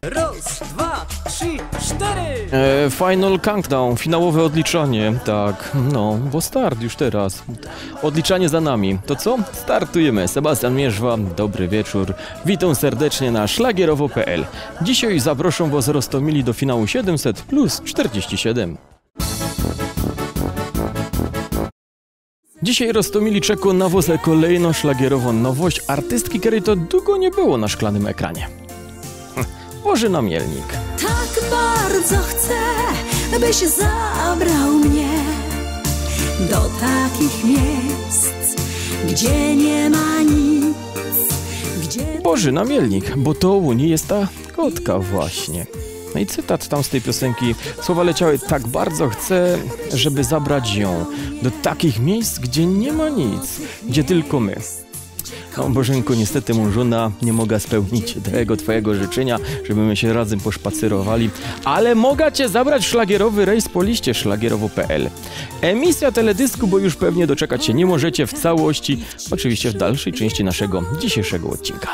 Raz, dwa, trzy, cztery! Final countdown, finałowe odliczanie, tak, no, bo start już teraz. Odliczanie za nami. To co? Startujemy. Sebastian Mierzwa, dobry wieczór. Witam serdecznie na szlagierowo.pl. Dzisiaj zaproszę was Rostomili do finału 700 plus 47. Dzisiaj Rostomili czeka na was kolejną szlagierową nowość artystki, której to długo nie było na szklanym ekranie. Bożena Mielnik. Tak bardzo chcę, byś zabrał mnie do takich miejsc, gdzie nie ma nic, gdzie... Bożena Mielnik, bo to u niej jest ta kotka właśnie. No i cytat tam z tej piosenki. Słowa leciały: tak bardzo chcę, żeby zabrać ją do takich miejsc, gdzie nie ma nic, gdzie tylko my. No Bożenko, niestety mu żona nie mogła spełnić tego twojego życzenia, żebyśmy się razem poszpacerowali, ale mogę cię zabrać w szlagierowy rejs po liście szlagierowo.pl. Emisja teledysku, bo już pewnie doczekać się nie możecie w całości, oczywiście w dalszej części naszego dzisiejszego odcinka.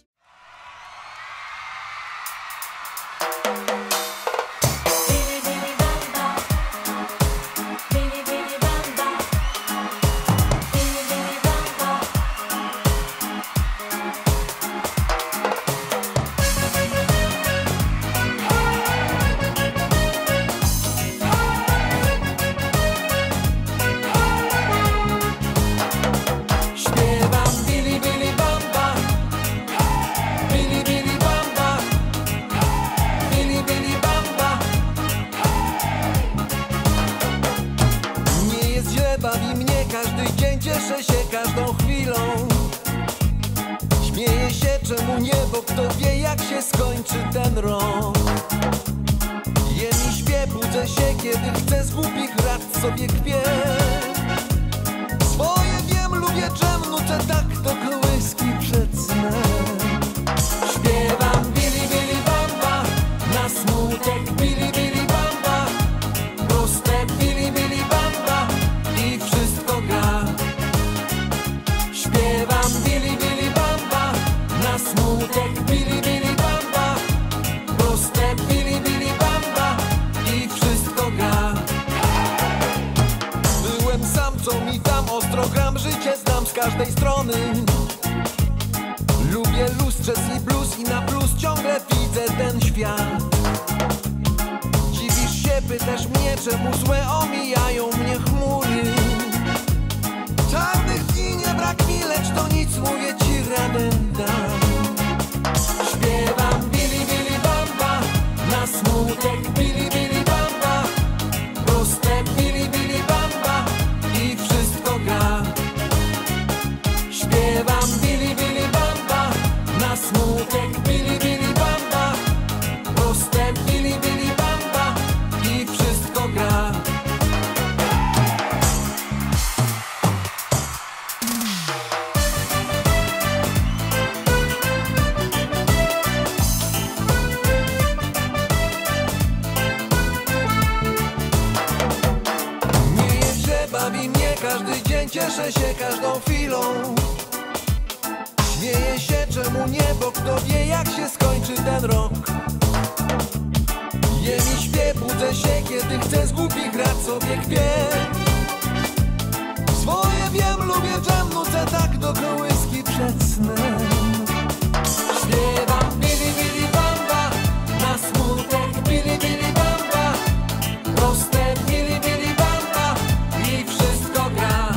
Bawi mnie każdy dzień, cieszę się każdą chwilą. Śmieję się, czemu nie, bo kto wie, jak się skończy ten rok. Jem i śpię, budzę się, kiedy chcę, z głupich rad sobie kpię. Swoje wiem, lubię dżem, nucę tak do kołyski przed snem. Śpiewam bili bili bamba, na smutek bili bili bamba, proste bili bili bamba i wszystko gra. Śpiewam bili bili bamba, na smutek bili bili bamba, proste bili bili bamba i wszystko gra. Byłem sam, co mi tam, ostro gram, życie znam z każdej strony. Lubię luz, jazz i blues i na plus ciągle widzę ten świat. Dziwisz się, pytasz mnie, czemu złe omijają mnie chmury. Czarnych dni nie brak mi, lecz to nic, mówię ci, radę dam. Śpiewam bili bili bamba, na smutek bili bili bamba, proste bili bili bamba i wszystko gra. Śpiewam bili bili bamba, na smutek bili bili bamba, proste bili bili bamba i wszystko gra. Śmieję się, bawi mnie każdy dzień, cieszę się każdą chwilą. Śmieję się, czemu nie, bo kto wie, jak się skończy ten rok. Jem i śpię, budzę się, kiedy chcę, z głupich rad sobie kpię. Swoje wiem, lubię dżem, nucę tak do kołyski przed snem. Śpiewam bili bili bamba, na smutek bili bili bamba, proste bili bili bamba i wszystko gra.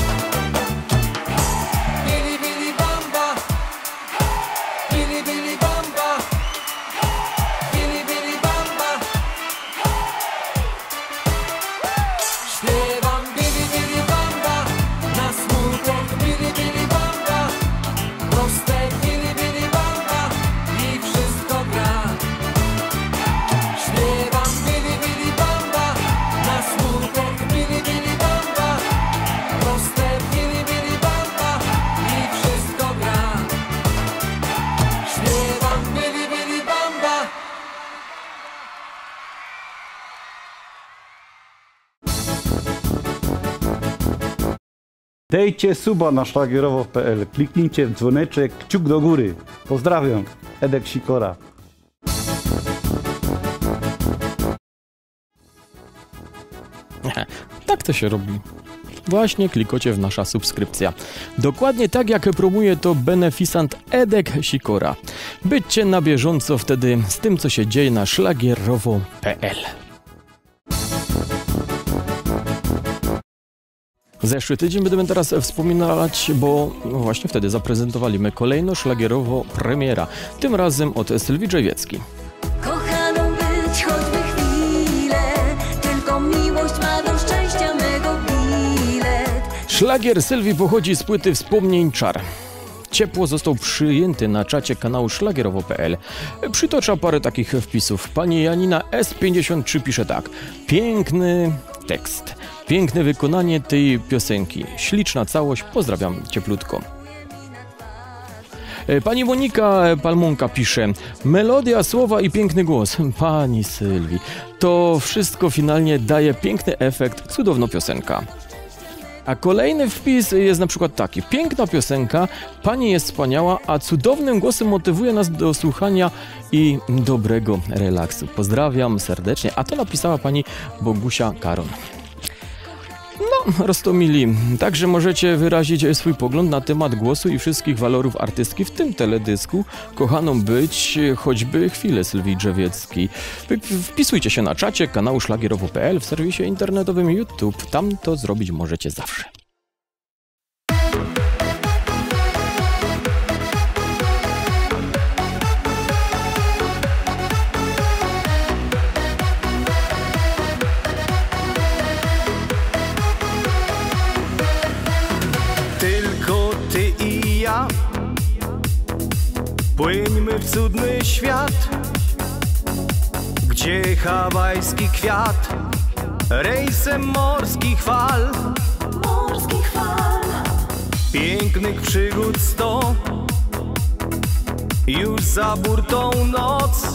Bili bili bamba, bili bili bamba, bili bili bamba. Śpiewam bili bili bamba, na smutek bili bili bamba, proste bili bili bamba i wszystko gra. Śpiewam bili bili bamba, na smutek bili bili bamba, proste bili bili bamba i wszystko gra. Śpiewam bili bili bamba. Dejcie suba na szlagierowo.pl, kliknijcie w dzwoneczek, kciuk do góry. Pozdrawiam, Edek Sikora. to się robi? Właśnie klikocie w nasza subskrypcja. Dokładnie tak jak promuje to beneficjant Edek Sikora. Byćcie na bieżąco wtedy z tym, co się dzieje na szlagierowo.pl. Zeszły tydzień będziemy teraz wspominać, bo właśnie wtedy zaprezentowaliśmy kolejną szlagierowo premiera. Tym razem od Sylwii Drzewieckiej. Kochaną być choćby chwilę, tylko miłość ma do szczęścia mego bilet. Szlagier Sylwii pochodzi z płyty Wspomnień Czar. Ciepło został przyjęty na czacie kanału szlagierowo.pl. Przytocza parę takich wpisów. Pani Janina S53 pisze tak. Piękny tekst. Piękne wykonanie tej piosenki. Śliczna całość. Pozdrawiam cieplutko. Pani Monika Palmonka pisze. Melodia, słowa i piękny głos. Pani Sylwii. To wszystko finalnie daje piękny efekt. Cudowna piosenka. A kolejny wpis jest na przykład taki. Piękna piosenka, pani jest wspaniała, a cudownym głosem motywuje nas do słuchania i dobrego relaksu. Pozdrawiam serdecznie. A to napisała pani Bogusia Karon. No, roztomili. Także możecie wyrazić swój pogląd na temat głosu i wszystkich walorów artystki w tym teledysku. Kochaną być choćby chwilę Sylwii Drzewieckiej. Wpisujcie się na czacie kanału szlagierowo.pl w serwisie internetowym YouTube. Tam to zrobić możecie zawsze. Tylko ty i ja płyńmy w cudny świat, gdzie hawajski kwiat rejsem morskich fal, pięknych przygód 100, już za burtą noc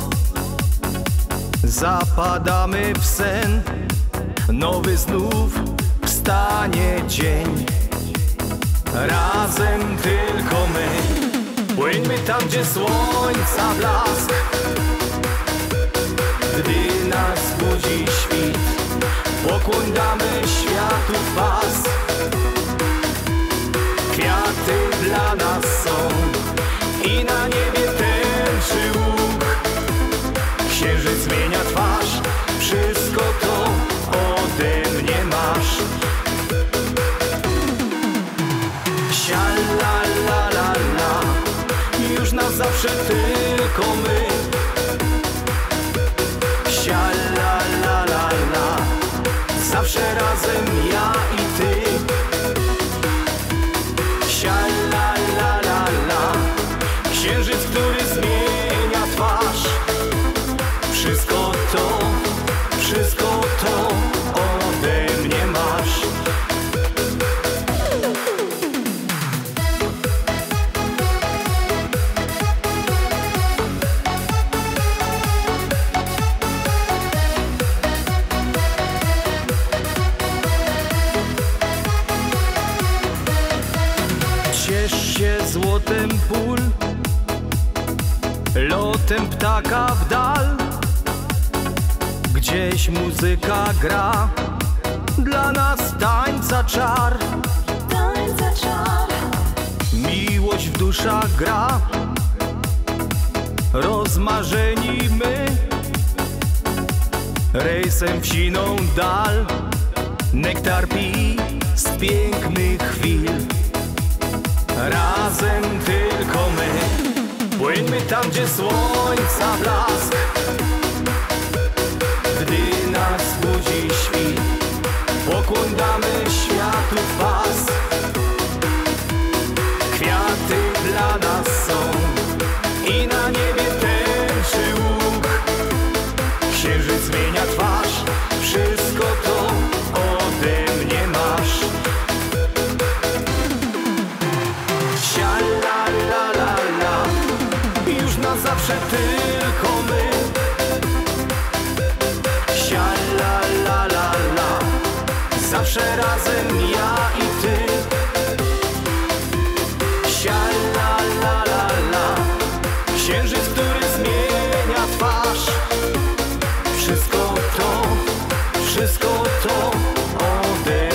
zapadamy w sen, nowy znów wstanie dzień. Razem tylko my, płyńmy tam, gdzie słońca blask, gdy nas budzi świt, pokłoń damy światu w pas. Kwiaty dla nas są i na niebie tęczy łuk, księżyc zmienia twarz, wszystko to ode mnie masz. La la la la, już na zawsze tylko my. Sia la la la la, zawsze razem ja i ty. Sia la la la la, księżyc, który zmienia twarz. Wszystko to ode mnie masz. Ciesz się złotem pól, lotem ptaka w dal, gdzieś muzyka gra, dla nas tańca czar. Miłość w duszach gra, rozmarzeni my, rejsem w siną dal, nektar pij z pięknych chwil. Razem tylko my, płyńmy tam, gdzie słońca blask, gdy nas budzi świt, pokłoń damy światu w pas. Kwiaty dla nas są i na niebie tęczy łuk, księżyc zmienia twarz, wszystko to ode mnie masz. Sia la la la la, już na zawsze tylko my. Sia la la la la, zawsze razem ja i ty. Sia la la la la, księżyc, który zmienia twarz. Wszystko to ode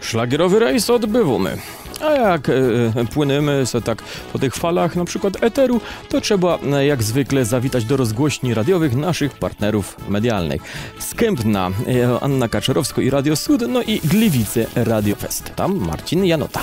Szlagierowy rejs odbywamy. A jak płyniemy sobie tak po tych falach, na przykład eteru, to trzeba jak zwykle zawitać do rozgłośni radiowych naszych partnerów medialnych. Skępna, Anna Kaczorowska i Radio Sud, no i Gliwice Radio Fest. Tam Marcin Janota.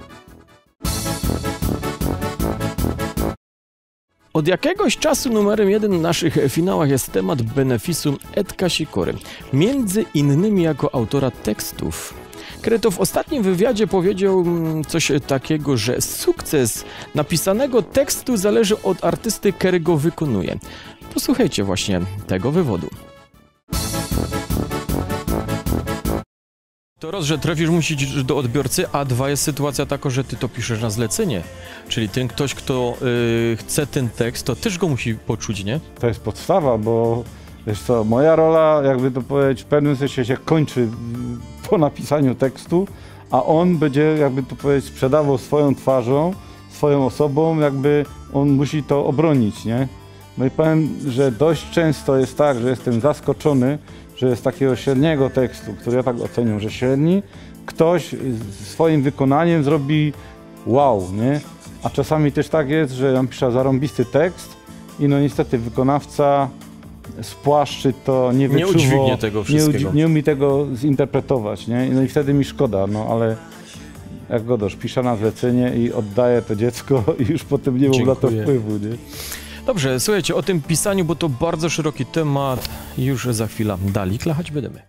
Od jakiegoś czasu numerem 1 w naszych finałach jest temat benefisu Edka Sikory. Między innymi jako autora tekstów. Który to w ostatnim wywiadzie powiedział coś takiego, że sukces napisanego tekstu zależy od artysty, który go wykonuje. Posłuchajcie właśnie tego wywodu. To raz, że trafisz musisz do odbiorcy, a dwa jest sytuacja taka, że ty to piszesz na zlecenie. Czyli ten ktoś, kto chce ten tekst, to też go musi poczuć, nie? To jest podstawa, bo wiesz co, moja rola, jakby to powiedzieć, w pewnym sensie się kończy po napisaniu tekstu, a on będzie, jakby to powiedzieć, sprzedawał swoją twarzą, swoją osobą, jakby on musi to obronić, nie? No i powiem, że dość często jest tak, że jestem zaskoczony, że z takiego średniego tekstu, który ja tak oceniam, że średni, ktoś swoim wykonaniem zrobi wow, nie? A czasami też tak jest, że ja piszę zarąbisty tekst i no niestety wykonawca spłaszczy to, nie wyczuwa, nie udźwignie tego wszystkiego. Nie umie tego zinterpretować, nie? No i wtedy mi szkoda, no ale jak godosz, piszę na zlecenie i oddaję to dziecko i już potem nie mam na to wpływu, nie? Dobrze, słuchajcie, o tym pisaniu, bo to bardzo szeroki temat, już za chwilę dalej klachać będziemy.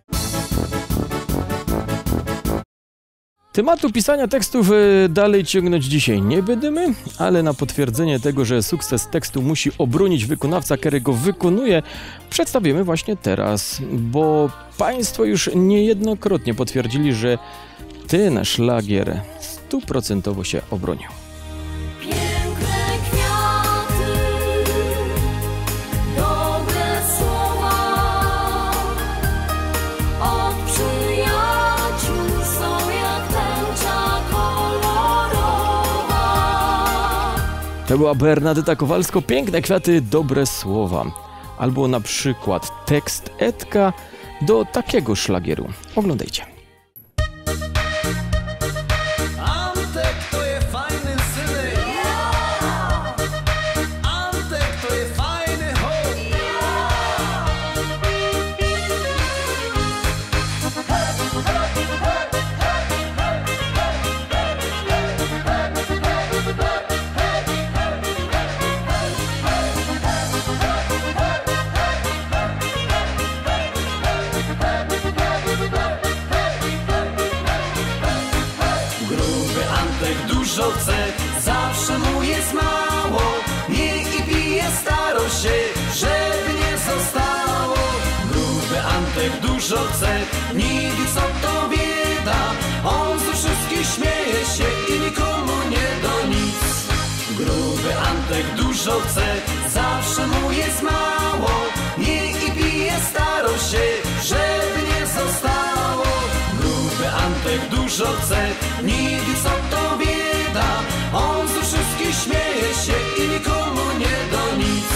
Tematu pisania tekstów dalej ciągnąć dzisiaj nie będziemy, ale na potwierdzenie tego, że sukces tekstu musi obronić wykonawca, który go wykonuje, przedstawimy właśnie teraz, bo Państwo już niejednokrotnie potwierdzili, że ten szlagier 100% się obronił. To była Bernadeta Kowalsko, piękne kwiaty, dobre słowa. Albo na przykład tekst Edka do takiego szlagieru. Oglądajcie. Antek to jest fajny synek. Antek to jest fajny chłop. Dużo chce, zawsze mu jest mało. Nie i pije, staro się, żeby nie zostało. Gruby Antek dużo chce, nie wie co to bieda. On ze wszystkich śmieje się i nikomu nie do nic. Gruby Antek dużo chce, zawsze mu jest mało. Nie i pije, staro się, żeby nie zostało. Gruby Antek dużo chce, nie wie co to bieda. On ze wszystkich śmieje się i nikomu nie do nic.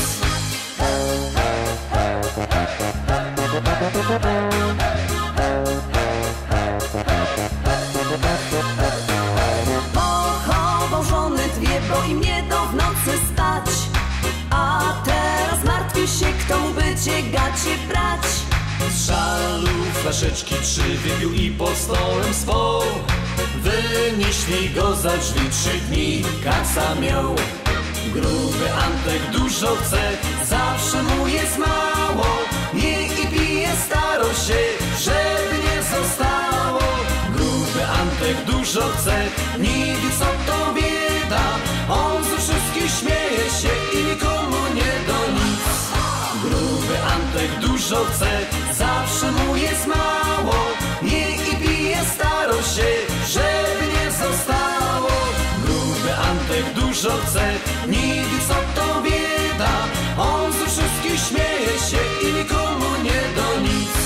Pochował żony dwie, bo im nie do w nocy spać. A teraz martwi się, kto mu będzie gacie brać. Z żalu flaszeczki 3 wypił i pod stołem spał. Wynieśli go za drzwi, 3 dni kasa miał. Gruby Antek dużo chce, zawsze mu jest mało. Nie i pije, staro się, żeby nie zostało. Gruby Antek dużo chce, nie wie co to bieda. On ze wszystkich śmieje się i nikomu nie do nic. Gruby Antek dużo chce, zawsze mu jest mało. Nie i pije, staro się, żeby nie zostało. Gruby Antek dużo chce, nie wie co to bieda. On ze wszystkich śmieje się i nikomu nie do nic.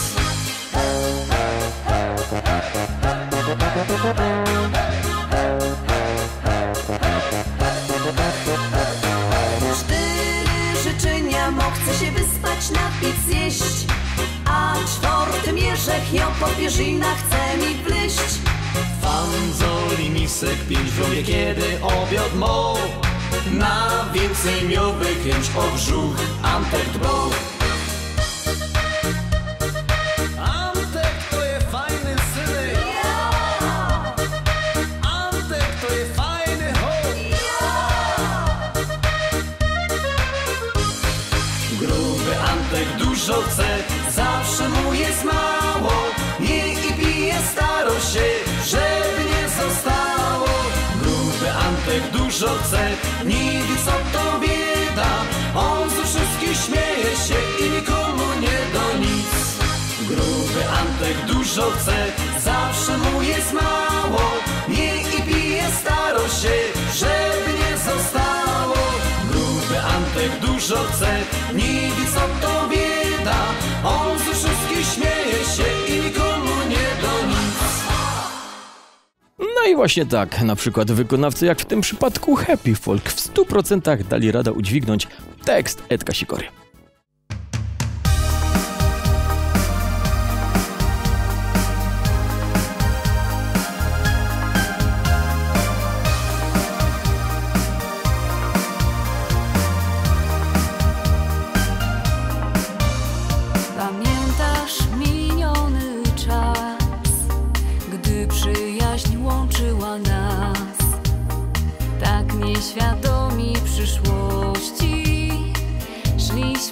Życzenia mo chce się wyspać, napić, zjeść. A 4. Jerzech ją po pierzinach chce mi wleść. misek 5 wroje, kiedy obiad mo. Na więcej miałby chęć o brzuch Antek dbał. Antek to je fajny synek. Antek to je fajny chłop. Gruby Antek dużo chce, zawsze mu jest mało. Je i pije, staro się, żeby nie zostało. Gruby Antek dużo chce, nigdy co to bieda. On ze wszystkich śmieje się i nikomu nie do nic. Gruby Antek dużo chce, zawsze mu jest mało. Je i pije, staro się, żeby nie zostało. Gruby Antek dużo chce, nigdy co to bieda. On ze wszystkich śmieje się i nikomu nie do nic. No i właśnie tak, na przykład wykonawcy jak w tym przypadku Happy Folk w 100% dali radę udźwignąć tekst Edka Sikory. Pamiętasz miniony czas, gdy przyjaźń łączyła nas, tak nieświadomi przyszłości, szliśmy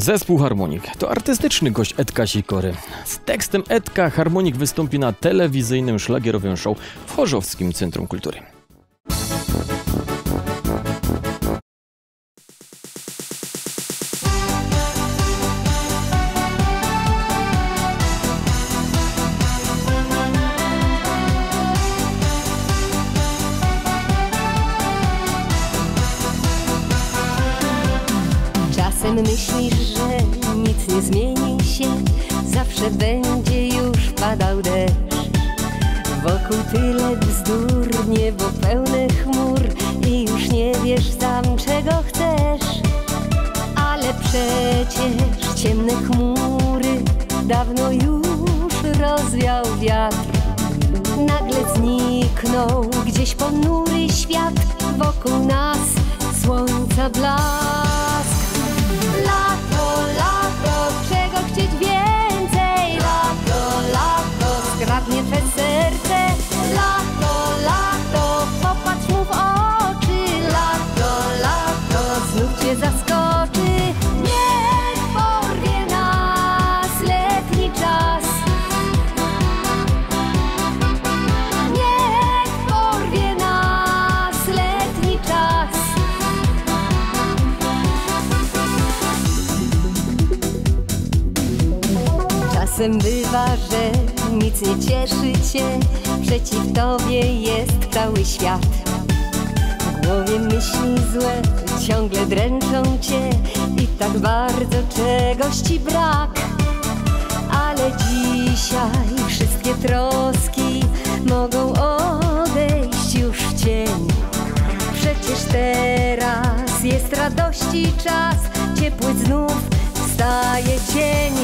Zespół Harmonik to artystyczny gość Edka Sikory. Z tekstem Edka Harmonik wystąpi na telewizyjnym szlagierowym show w Chorzowskim Centrum Kultury. Czasem myślisz, że nic nie zmieni się, zawsze będzie już padał deszcz. Wokół tyle bzdur, niebo pełne chmur i już nie wiesz sam czego chcesz. Ale przecież ciemne chmury dawno już rozwiał wiatr. Nagle zniknął gdzieś ponury świat, wokół nas słońca blask. Lato, lato, czego chcieć więcej? Lato, lato, skradnie twe serce. Lato, lato, popatrz mu w oczy. Lato, lato, znów cię zaskoczy. Niech porwie nas letni czas. Niech porwie nas letni czas. Czasem bywa, że nic nie cieszy cię, przeciw tobie jest cały świat. W głowie myśli złe ciągle dręczą cię i tak bardzo czegoś ci brak. Ale dzisiaj wszystkie troski mogą odejść już w cień. Przecież teraz jest radości czas, ciepły znów wstaje dzień.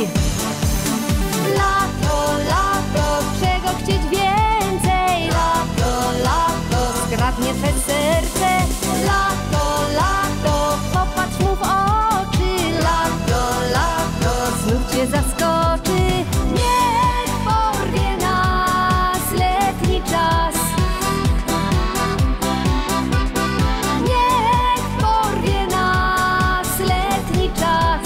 Lato, lato, czego chcieć więcej? Lato, lato, skradnie twe serce. Lato, lato, popatrz mu w oczy. Lato, lato, znów cię zaskoczy. Niech porwie nas letni czas. Niech porwie nas letni czas.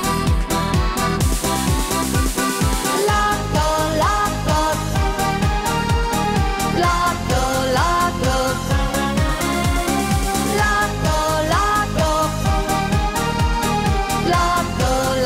Lato, lato, lato, lato, lato, lato,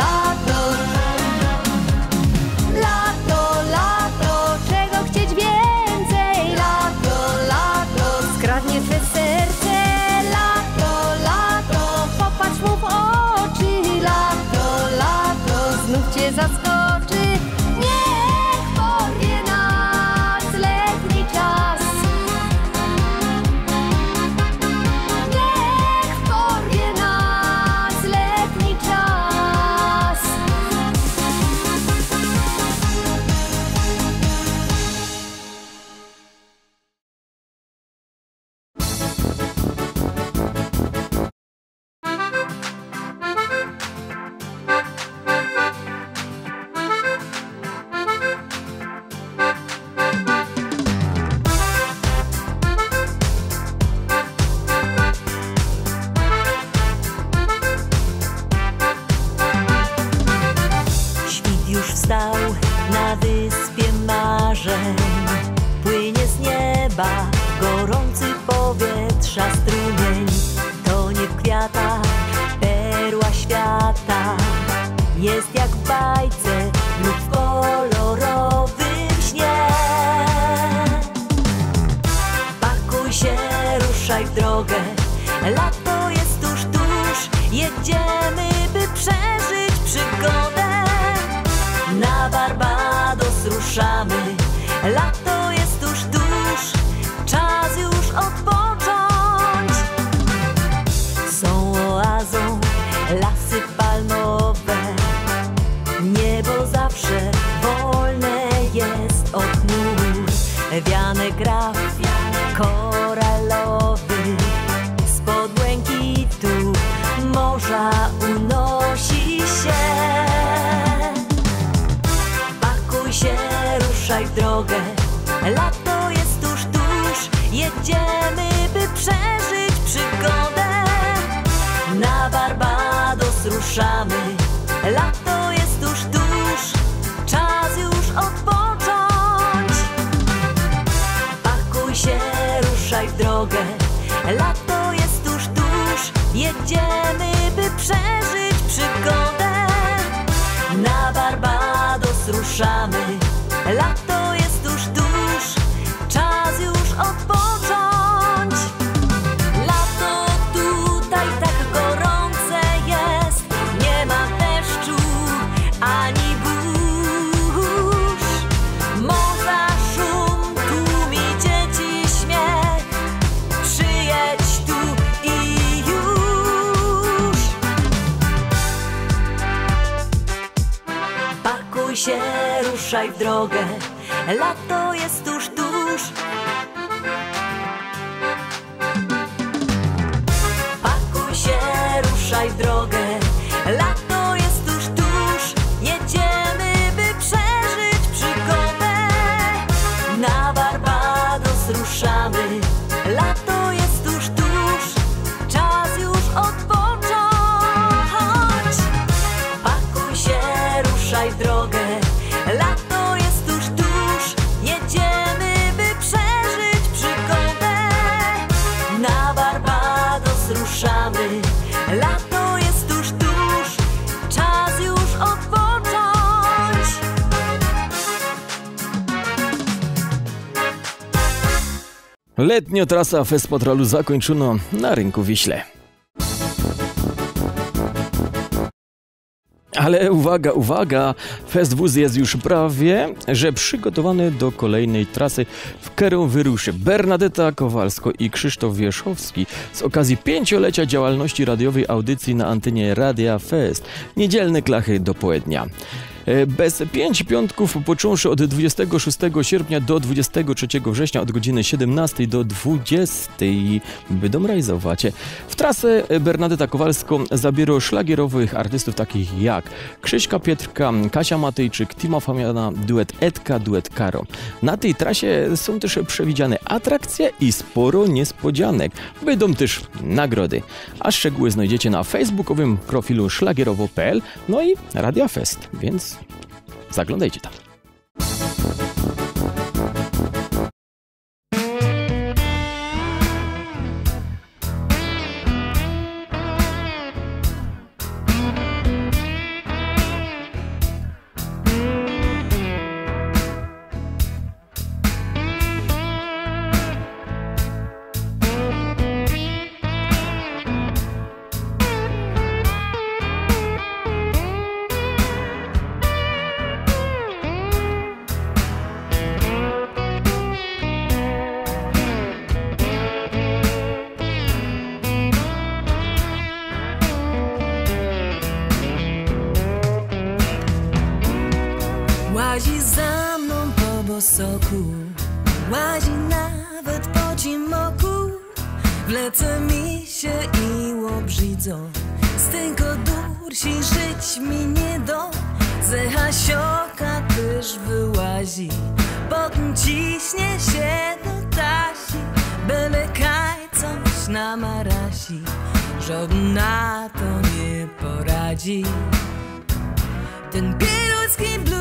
lato, lato, czego chcieć więcej? Lato, lato, skradnie twe serce. Lato, lato, popatrz mu w oczy. Lato, lato, znów cię zaskoczy. Niech porwie nas letni czas. Niech porwie nas letni czas. Świt już wstał na wyspie marzeń. Płynie z nieba gorący powietrza strumień. Tonie w kwiatach perła świata. Jest jak w bajce lub w kolorowym śnie. Pakuj się, ruszaj w drogę. Lato jest tuż, tuż. Jedziemy, by przeżyć przygodę. Na Barbados ruszamy. Lato jest tuż, tuż. Czas już odpocząć. Są oazą lasy palmowe. Niebo zawsze wolne jest od chmur. Wiane graw koralowy. Spod błękitu morza unosi się. Pakuj się, ruszaj w drogę. Lato jest tuż, tuż. Jedziemy, by przeżyć przygodę. Na Barbados ruszamy. lato jest tuż, czas już odpocząć. Pakuj się, ruszaj w drogę, lato jest tuż, jedziemy, by przeżyć przygodę. Na Barbados ruszamy, lato jest tuż, czas już odpocząć. Lato tutaj tak gorące jest, nie ma deszczu ani burz. Morza szum, tłumi dzieci śmiech, przyjedź tu i już. Pakuj się, ruszaj w drogę, lato jest tuż. Pakuj się, ruszaj w drogę, lato jest tuż, jedziemy, by przeżyć przygodę. Na Barbados ruszamy, lato jest tuż, czas już odpocząć. Pakuj się, ruszaj w drogę, lato jest tuż, jedziemy, by przeżyć przygodę. Na Barbados ruszamy, lato jest tuż, czas już odpocząć. Letnio trasa Fest Patrolu zakończono na Rynku Wiśle. Ale uwaga, Fest Wóz jest już prawie, że przygotowany do kolejnej trasy, w którą wyruszy Bernadeta Kowalsko i Krzysztof Wierzchowski z okazji 5-lecia działalności radiowej audycji na antenie Radia Fest. Niedzielne klachy do południa. Bez 5 piątków, począwszy od 26 sierpnia do 23 września od godziny 17 do 20 będą realizować. W trasę Bernadeta Kowalsko zabiorą szlagierowych artystów takich jak Krzyśka Pietrka, Kasia Matejczyk, Tima Famiana, duet Edka, duet Karo. Na tej trasie są też przewidziane atrakcje i sporo niespodzianek. Będą też nagrody. A szczegóły znajdziecie na facebookowym profilu szlagierowo.pl, no i Radia Fest, więc zaglądajcie tam. Łazi za mną po bosoku, łazi nawet po cimoku. Wlecę mi się i łobrzydzą, z tego dursi żyć mi nie do. Ze Hasioka też wyłazi, potem ciśnie się do tasi. Byle kaj coś namarasi, żaden na to nie poradzi. Ten bieludzki